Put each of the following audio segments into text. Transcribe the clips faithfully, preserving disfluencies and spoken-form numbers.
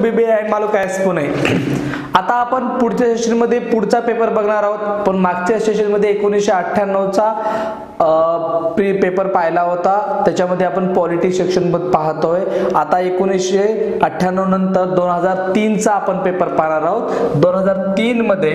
Baby आहे मालो कायच पण आहे। आता आपण पुढच्या सेशन मध्ये पुढचा पेपर बघणार आहोत, पण मागच्या सेशन मध्ये एकोणीसशे अठ्ठ्याण्णव चा प्री पेपर पाहिला होता, त्याच्यामध्ये आपण पॉलिटी सेक्शन मध्ये पाहतोय। आता एकोणीसशे अठ्ठ्याण्णव नंतर दोन हजार तीन चा आपण पेपर पाहणार आहोत। दोन हजार तीन मध्ये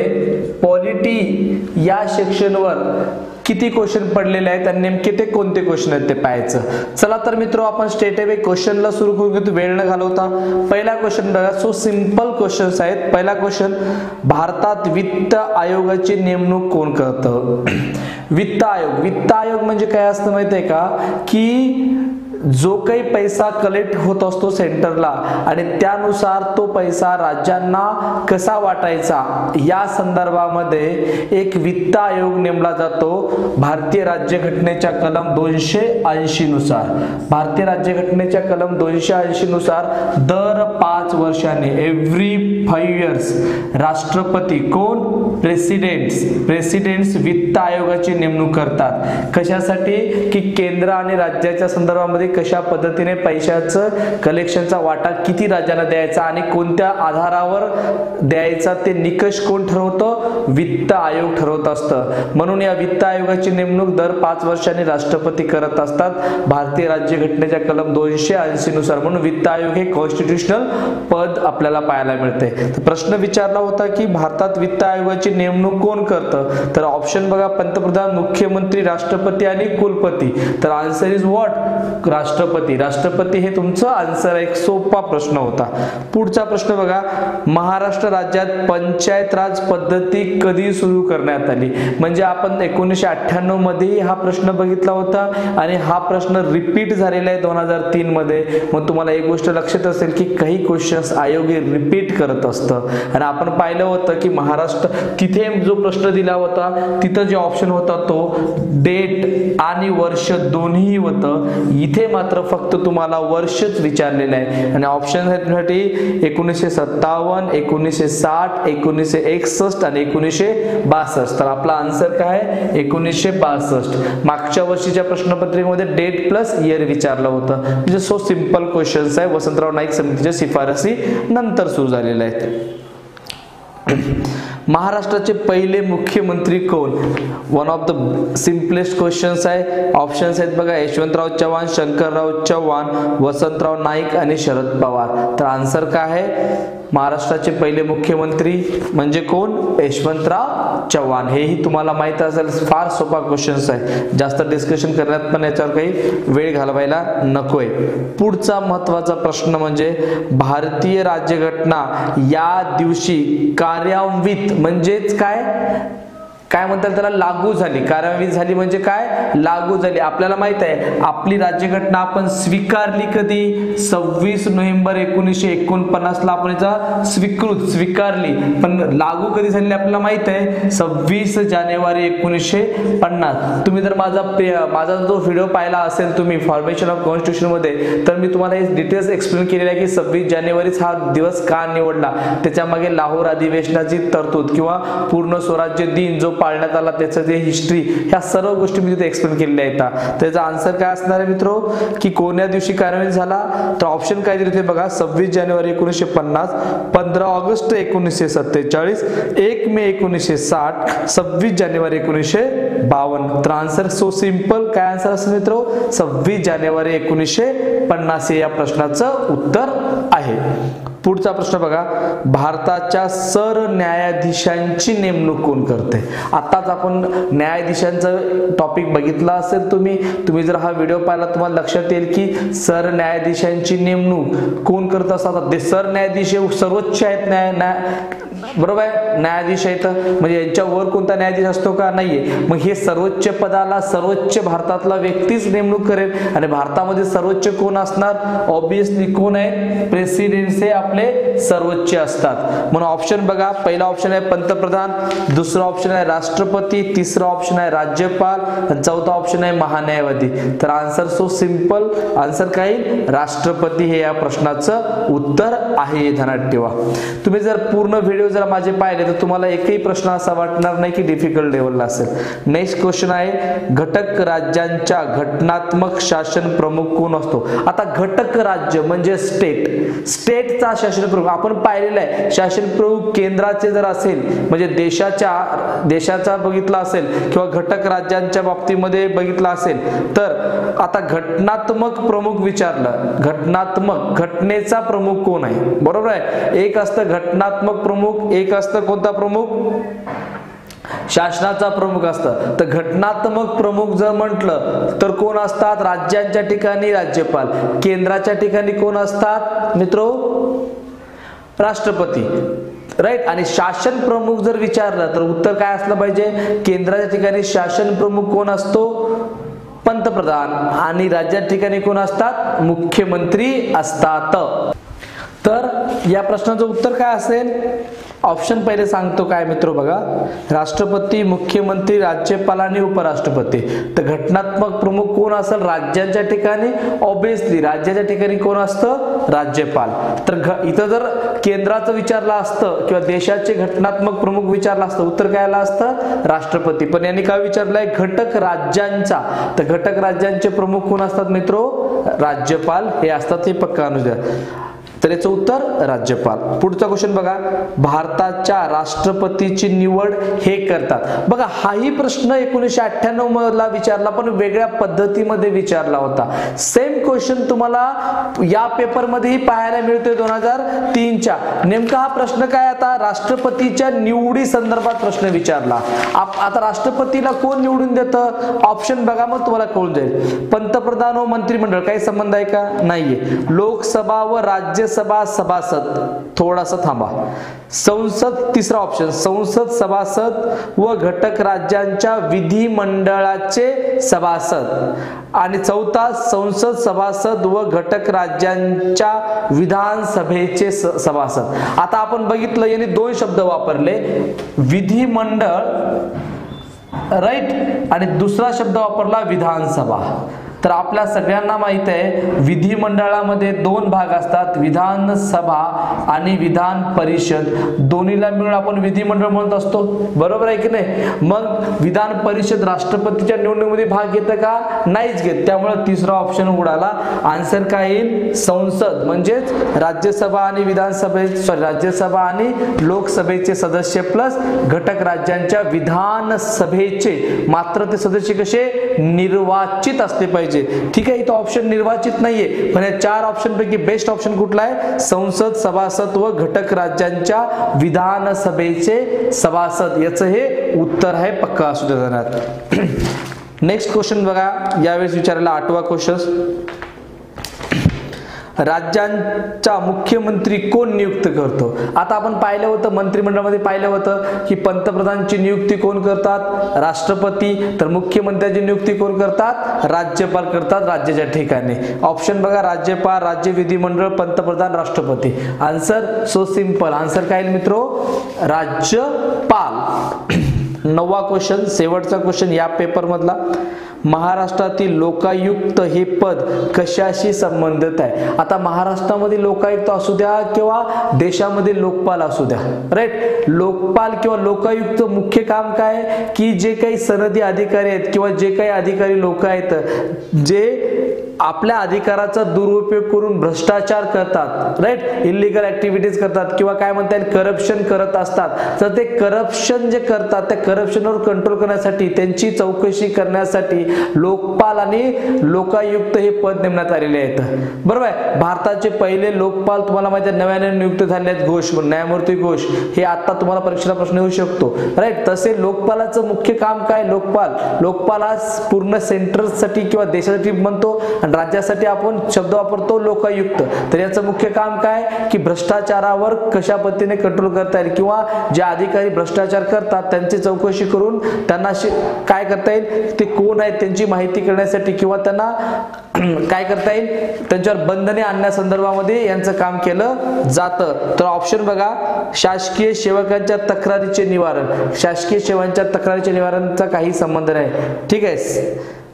पॉलिटी या सेक्शनवर किती क्वेश्चन पडलेले आहेत आणि नेमके ते कोणते क्वेश्चन आहेत ते पाहायचं। चला तर मित्रो आपण स्ट्रेट अवे क्वेश्चनला सुरू करू घेतो वेळ न घालवता। पहिला क्वेश्चन बघा, सो सिंपल क्वेश्चन्स आहेत। पहिला क्वेश्चन, भारतात वित्त आयोगाची नेमणूक कोण करतं? वित्त आयोग, वित्त आयोग म्हणजे काय असतं माहिती आहे का, की जो काही पैसा कलेक्ट होत असतो सेंटरला आणि त्यानुसार तो पैसा राज्यांना कसा वाटायचा या संदर्भामध्ये एक वित्त आयोग नेमला जातो भारतीय राज्यघटनेच्या कलम दोनशे ऐंशी नुसार। भारतीय राज्यघटनेच्या कलम दोनशे ऐंशी नुसार दर पाच वर्षांनी एव्हरी फाइव्ह इयर्स राष्ट्रपती कोण? प्रेसिडेंट्स प्रेसिडेंट्स वित्त आयोगाची नेमणूक करतात। कशासाठी? की केंद्र आणि राज्याच्या संदर्भामध्ये कशा पद्धतीने पैशाचं कलेक्शनचा वाटा किती राज्यांना द्यायचा आणि कोणत्या आधारावर द्यायचा ते निकष कोण ठरवतं? वित्त आयोग ठरवत असतं। म्हणून या वित्त आयोगाची नेमणूक दर पाच वर्षांनी राष्ट्रपती करत असतात भारतीय राज्यघटनेच्या कलम दोनशे ऐंशी नुसार। म्हणून वित्त आयोग हे कॉन्स्टिट्यूशनल पद आपल्याला पाहायला मिळते। तर प्रश्न विचारला होता की भारतात वित्त आयोगाची नेमणूक कोण करतं? तर ऑप्शन बघा, पंतप्रधान, मुख्यमंत्री, राष्ट्रपती आणि कुलपती। तर आन्सर इज व्हॉट? राष्ट्रपती। राष्ट्रपती हे तुमचं आन्सर आहे। एक सोपा प्रश्न होता। पुढचा प्रश्न बघा, महाराष्ट्र राज्यात पंचायत राज पद्धती कधी सुरू करण्यात आली? म्हणजे आपण एकोणीसशे अठ्ठ्याण्णव मध्ये हा प्रश्न बघितला होता आणि हा प्रश्न रिपीट झालेला आहे दोन हजार तीन मध्ये। मग तुम्हाला एक गोष्ट लक्षात असेल की काही क्वेश्चन्स आयोग हे रिपीट करत असतं आणि आपण पाहिलं होतं की महाराष्ट्र तिथे जो प्रश्न दिला होता तिथं जे ऑप्शन होता तो डेट आणि वर्ष दोन्ही होतं, इथे मात्र फक्त तुम्हाला वर्षच विचारलेलं आहे आणि ऑप्शन आहेत साठी एकोणीसशे सत्तावन्न, एकोणीसशे साठ, एकोणीसशे एकसष्ट आणि एकोणीसशे बासष्ट। तर आपला आन्सर काय आहे? एकोणीसशे बासष्ट। मागच्या वर्षीच्या प्रश्नपत्रिकेमध्ये डेट प्लस इयर विचारलं होतं। म्हणजे सो सिंपल क्वेश्चन्स आहे। वसंतराव नाईक समितीच्या शिफारसी नंतर सुरू झालेल्या आहेत। महाराष्ट्राचे पहिले मुख्यमंत्री कोण? One of the simplest questions आहे। ऑप्शन्स आहेत बघा, यशवंतराव चव्हाण, शंकरराव चव्हाण, वसंतराव नाईक आणि शरद पवार। तर आन्सर काय आहे? महाराष्ट्राचे पहिले मुख्यमंत्री म्हणजे कोण? यशवंतराव चव्हाण। हेही तुम्हाला माहित असेल, फार सोपा क्वेश्चन्स आहे, जास्त डिस्कशन करण्यात पण याच्यावर काही वेळ घालवायला नकोय। पुढचा महत्त्वाचा प्रश्न म्हणजे भारतीय राज्यघटना या दिवशी कार्यान्वित म्हणजेच काय काय म्हणतात त्याला? लागू झाली। कार्यान्वित झाली म्हणजे काय? लागू झाली। आपल्याला माहित आहे आपली राज्यघटना आपण स्वीकारली कधी? सव्वीस नोव्हेंबर एकोणीसशे एकोणपन्नास ला आपण याचा स्वीकृत स्वीकारली, पण लागू कधी झाली आपल्याला माहित आहे? सव्वीस जानेवारी एकोणीसशे पन्नास। तुम्ही जर माझा माझा जो व्हिडिओ पाहिला असेल तुम्ही फॉर्मेशन ऑफ कॉन्स्टिट्यूशन मध्ये, तर मी तुम्हाला हे डिटेल्स एक्सप्लेन केलेलं आहे की सव्वीस जानेवारीच हा दिवस का निवडला, त्याच्या मागे लाहोर अधिवेशनाची तरतूद किंवा पूर्ण स्वराज्य दिन जो पाळण्यात आला त्याचं जे हिस्ट्री, ह्या सर्व गोष्टी मी तिथे एक्सप्लेन केलेल्या आहेत। त्याचा आन्सर काय असणार आहे मित्रो, की कोण्या दिवशी कार्यान्वित झाला? तर ऑप्शन काय दिले ते बघा, सव्वीस जानेवारी एकोणीसशे पन्नास, पंधरा ऑगस्ट एकोणीसशे सत्तेचाळीस, एक मे एकोणीसशे साठ, सव्वीस जानेवारी एकोणीसशे बावन्न। तर आन्सर सो सिंपल काय आन्सर असेल मित्रो? सव्वीस जानेवारी एकोणीसशे पन्नास हे या प्रश्नाचं उत्तर आहे। पुढचा प्रश्न बघा, भारताच्या सरन्यायाधीशांची नेमणूक कोण करते? आताच आपण न्यायाधीशांचं टॉपिक बघितला असेल तुम्ही तुम्ही जर हा व्हिडिओ पाहिला तुम्हाला लक्षात येईल की सरन्यायाधीशांची नेमणूक कोण करत असतात? ते सरन्यायाधीश सर्वोच्च आहेत, न्याय बरोबर आहे, न्यायाधीश आहेत, म्हणजे यांच्यावर कोणता न्यायाधीश असतो का? नाहीये। मग हे सर्वोच्च पदाला सर्वोच्च भारतातला व्यक्तीच नेमणूक करेल आणि भारतामध्ये सर्वोच्च कोण असणार? ऑब्विसली कोण आहे? प्रेसिडेंट्स हे आपले सर्वोच्च असतात। म्हणून ऑप्शन बघा, पहिला ऑप्शन आहे पंतप्रधान, दुसरा ऑप्शन आहे राष्ट्रपती, तिसरा ऑप्शन आहे राज्यपाल आणि चौथा ऑप्शन आहे महान्यायवादी। तर आन्सर सो सिंपल, आन्सर काय? राष्ट्रपती हे या प्रश्नाचं उत्तर आहे, ध्यानात ठेवा। तुम्ही जर पूर्ण व्हिडिओ जर माझे पाहिले तर तुम्हाला एकही प्रश्न असा वाटणार नाही की डिफिकल्ट लेवलला असेल। नेक्स्ट क्वेश्चन आहे, घटक राज्यांच्या घटनात्मक शासन प्रमुख कोण असतो? आता घटक राज्य म्हणजे स्टेट, स्टेटचा शासन प्रमुख आपण पाहिलेलं आहे, शासन प्रमुख केंद्राचे जर असेल म्हणजे देशाच्या देशाचा बघितला असेल किंवा घटक राज्यांच्या बाबतीमध्ये बघितला असेल तर आता घटनात्मक प्रमुख विचारलं, घटनात्मक घटनेचा प्रमुख कोण आहे, बरोबर आहे. एक असतं घटनात्मक प्रमुख, एक असतं कोणता प्रमुख, शासनाचा प्रमुख असतं. तर घटनात्मक प्रमुख जर म्हटलं तर कोण असतात, राज्यांच्या ठिकाणी राज्यपाल, केंद्राच्या ठिकाणी कोण असतात मित्रो, राष्ट्रपती, राईट. आणि शासन प्रमुख जर विचारलं तर उत्तर काय असलं पाहिजे, केंद्राच्या ठिकाणी शासन प्रमुख कोण असतो, पंतप्रधान, आणि राज्याच्या ठिकाणी कोण असतात, मुख्यमंत्री असतात. तर या प्रश्नाचं उत्तर काय असेल, ऑप्शन पहिले सांगतो काय मित्र बघा, राष्ट्रपती, मुख्यमंत्री, राज्यपाल आणि उपराष्ट्रपती. तर घटनात्मक प्रमुख कोण असेल, राज्यांच्या ठिकाणी ऑब्विसली राज्याच्या ठिकाणी कोण असतं, राज्यपाल. तर इथं जर केंद्राचं विचारलं असतं किंवा देशाचे घटनात्मक प्रमुख विचारलं असतं उत्तर काय आलं असतं, राष्ट्रपती. पण यांनी काय विचारलंय, घटक राज्यांचा. तर घटक राज्यांचे प्रमुख कोण असतात मित्रो, राज्यपाल हे असतात, हे पक्का अनुद्या. तर याचं उत्तर राज्यपाल. पुढचा क्वेश्चन बघा, भारताच्या राष्ट्रपतीची निवड हे करतात. बघा हाही प्रश्न एकोणीसशे अठ्ठ्याण्णव मधला विचारला पण वेगळ्या पद्धतीमध्ये विचारला होता. सेम क्वेश्चन तुम्हाला या पेपर मध्येही पाहायला मिळतोय दोन हजार तीनच्या. नेमका हा प्रश्न काय, आता राष्ट्रपतीच्या निवडी संदर्भात प्रश्न विचारला. आता राष्ट्रपतीला कोण निवडून देतं, ऑप्शन बघा मग तुम्हाला कळून जाईल. पंतप्रधान व मंत्रिमंडळ काही संबंध आहे का, नाहीये. लोकसभा व राज्य सभा सभासद, थोडासा थांबा. संसद, तिसरा ऑप्शन, संसद सभासद व घटक राज्यांच्या विधिमंडळाचे सभासद. आणि चौथा, संसद सभासद व घटक राज्यांच्या विधानसभेचे सभासद. आता आपण बघितलं यांनी दोन शब्द वापरले, विधिमंडळ, राईट, आणि दुसरा शब्द वापरला विधानसभा. तर आपल्या सगळ्यांना माहित आहे विधिमंडळामध्ये दोन भाग असतात, विधानसभा आणि विधान परिषद. दोन्हीला मिळून आपण विधिमंडळ म्हणत असतो, बरोबर आहे की नाही. मग विधान परिषद राष्ट्रपतीच्या निवडणुकीमध्ये भाग घेतं का, नाहीच घेत. त्यामुळे तिसरा ऑप्शन उडाला. आन्सर काय येईल, संसद म्हणजेच राज्यसभा आणि विधानसभे सॉरी राज्यसभा आणि लोकसभेचे सदस्य प्लस घटक राज्यांच्या विधानसभेचे, मात्र ते सदस्य कसे, निर्वाचित असले पाहिजे. ठीक आहे, इथं ऑप्शन निर्वाचित नाहीये, पण या चार ऑप्शन पैकी बेस्ट ऑप्शन कुठला आहे, संसद सभासद व घटक राज्यांच्या विधानसभेचे सभासद. याचं हे उत्तर आहे, पक्का असू देणार. नेक्स्ट क्वेश्चन बघा, यावेळेस विचारलेला आठवा क्वेश्चन, राज्यांचा मुख्यमंत्री कोण नियुक्त करतो. आता आपण पाहिलं होतं मंत्रिमंडळामध्ये पाहिलं होतं की पंतप्रधानची नियुक्ती कोण करतात, राष्ट्रपती. तर मुख्यमंत्र्याची नियुक्ती कोण करतात, राज्यपाल करतात राज्याच्या ठिकाणी. ऑप्शन बघा, राज्यपाल, राज्य विधिमंडळ, पंतप्रधान, राष्ट्रपती. आन्सर सो सिंपल, आन्सर काय येईल मित्रो, राज्यपाल. नववा क्वेश्चन, शेवटचा क्वेश्चन या पेपर मधला, महाराष्ट्रातील लोकायुक्त हे पद कशाशी संबंधित आहे. आता महाराष्ट्रामध्ये लोकायुक्त असू द्या किंवा देशामध्ये लोकपाल असू द्या, राईट. लोकपाल किंवा लोकायुक्त मुख्य काम काय की जे काही सनदी अधिकारी आहेत किंवा जे काही अधिकारी लोक आहेत जे आपल्या अधिकाराचा दुरुपयोग करून भ्रष्टाचार करतात, राईट, इलिगल ऍक्टिव्हिटीज करतात किंवा काय म्हणता येईल करप्शन करत असतात. तर ते करप्शन जे करतात त्या करप्शनवर कंट्रोल करण्यासाठी, त्यांची चौकशी करण्यासाठी लोकपाल आणि लोकायुक्त हे पद नेमण्यात आलेले आहेत, बरोबर आहे. भारताचे पहिले लोकपाल तुम्हाला माहिती आहे नव्याने नियुक्त झाले आहेत, घोष, न्यायमूर्ती घोष. हे आता तुम्हाला परीक्षेला प्रश्न येऊ शकतो, राईट. तसे लोकपालाचं मुख्य काम काय, लोकपाल लोकपाल हा पूर्ण सेंट्रलसाठी किंवा देशासाठी म्हणतो, राज्यासाठी आपण शब्द वापरतो लोकायुक्त. तर याचं मुख्य काम काय की भ्रष्टाचारावर कशा पद्धतीने कंट्रोल करता येईल किंवा जे अधिकारी भ्रष्टाचार करतात त्यांची चौकशी करून त्यांना काय करता येईल, ते कोण आहेत त्यांची माहिती करण्यासाठी किंवा त्यांना काय करता येईल त्यांच्यावर बंधने आणण्यासंदर्भामध्ये यांचं काम केलं जातं. तर ऑप्शन बघा, शासकीय सेवकांच्या तक्रारीचे निवारण. शासकीय सेवांच्या तक्रारीचे निवारणचा काही संबंध नाही, ठीक आहे.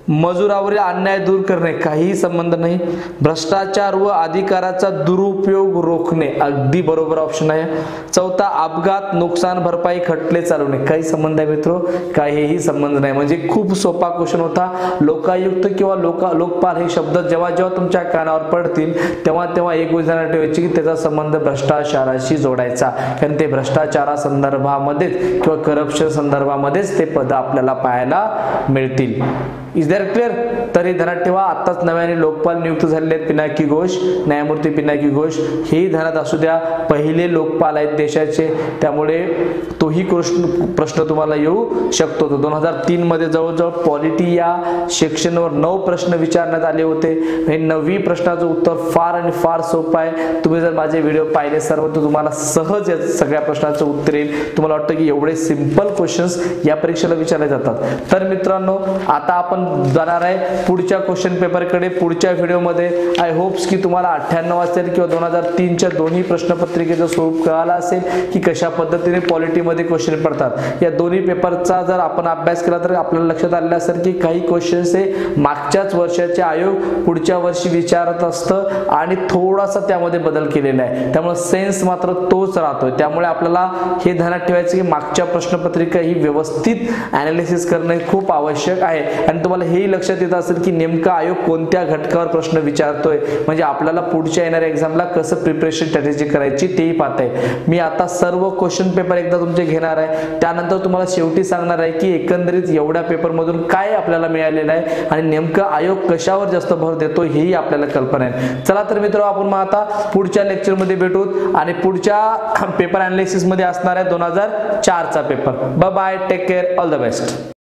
मजुरावरील अन्याय दूर करणे, काही संबंध नाही. भ्रष्टाचार व अधिकाराचा दुरुपयोग रोखणे, अगदी बरोबर ऑप्शन आहे. चौथा, अपघात नुकसान भरपाई खटले चालवणे, काही संबंध आहे मित्रो, काहीही संबंध नाही. म्हणजे खूप सोपा क्वेश्चन होता. लोकायुक्त किंवा लोक लोकपाल हे शब्द जेव्हा जेव्हा तुमच्या कानावर पडतील तेव्हा तेव्हा एक गोष्ट ध्यानात ठेवायची की त्याचा संबंध भ्रष्टाचाराशी जोडायचा, कारण ते भ्रष्टाचारा संदर्भामध्येच किंवा करप्शन संदर्भामध्येच ते पद आपल्याला पाहायला मिळतील. Is that clear? तरी ध्यानात ठेवा, आताच नव्याने लोकपाल नियुक्त झालेले आहेत पिनाकी घोष, न्यायमूर्ती पिनाकी घोष, हेही ध्यानात असू द्या. पहिले लोकपाल आहेत देशाचे, त्यामुळे तोही प्रश्न तुम्हाला येऊ शकतो. दोन हजार तीन मध्ये जवळजवळ पॉलिटी या सेक्शनवर नऊ प्रश्न विचारण्यात आले होते. हे नववी प्रश्नाचं उत्तर फार आणि फार सोपं आहे. तुम्ही जर माझे व्हिडिओ पाहिले सर्व तर तुम्हाला सहज या सगळ्या प्रश्नाचं उत्तर येईल. तुम्हाला वाटतं की एवढे सिंपल क्वेश्चन्स या परीक्षेला विचारले जातात. तर मित्रांनो, आता आपण जाणार आहे पुढच्या क्वेश्चन पेपर कडे पुढच्या व्हिडिओ मध्ये. आय होप्स की तुम्हाला अठ्ठ्याण्णव असेल किंवा दोन हजार तीन च्या दोन्ही प्रश्नपत्रिकेचं स्वरूप कळालं असेल की कशा पद्धतीने पॉलिटी मध्ये क्वेश्चन पडतात. या दोन्ही पेपरचा जर आपण अभ्यास केला तर आपल्याला लक्षात आलेलं असेल की काही क्वेश्चन्स हे मागच्याच वर्षाचे आयोग पुढच्या वर्षी विचारत असतं आणि थोडासा त्यामध्ये बदल केलेला आहे, त्यामुळे सेन्स मात्र तोच राहतोय. त्यामुळे आपल्याला हे ध्यानात ठेवायचं की मागच्या प्रश्नपत्रिका ही व्यवस्थित ॲनालिसिस करणे खूप आवश्यक आहे. आणि तुम्हाला हेही लक्षात येत असेल की नेमका आयोग कोणत्या घटकावर प्रश्न विचारतोय, म्हणजे आपल्याला पुढच्या येणाऱ्या एक्झामला कसं प्रिपरेशन स्ट्रॅटेजी करायची तेही पाहताय. मी आता सर्व क्वेश्चन पेपर एकदा तुमचे घेणार आहे, त्यानंतर तुम्हाला शेवटी सांगणार आहे की एकंदरीत एवढ्या पेपर मधून काय आपल्याला मिळालेलं आहे आणि नेमका आयोग कशावर जास्त भर देतो हेही आपल्याला कल्पना आहे. चला तर मित्र, आपण मग आता पुढच्या लेक्चर मध्ये भेटू आणि पुढच्या पेपर अनालिसिस मध्ये असणार आहे दोन हजार चार चा paper. Bye bye, take care, all the best.